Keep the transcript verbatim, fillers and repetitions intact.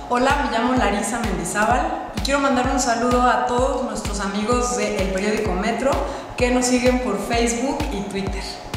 Hola, me llamo Larisa Mendizábal y quiero mandar un saludo a todos nuestros amigos del periódico Metro que nos siguen por Facebook y Twitter.